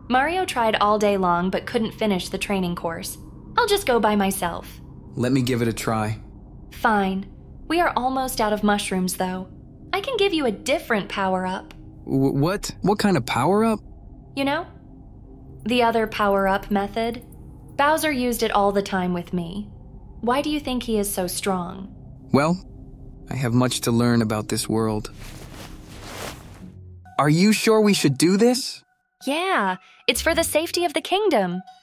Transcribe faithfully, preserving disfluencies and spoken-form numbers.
Mario tried all day long but couldn't finish the training course. I'll just go by myself. Let me give it a try. Fine. We are almost out of mushrooms, though. I can give you a different power-up. W- what? What kind of power-up? You know? The other power-up method. Bowser used it all the time with me. Why do you think he is so strong? Well, I have much to learn about this world. Are you sure we should do this? Yeah, it's for the safety of the kingdom.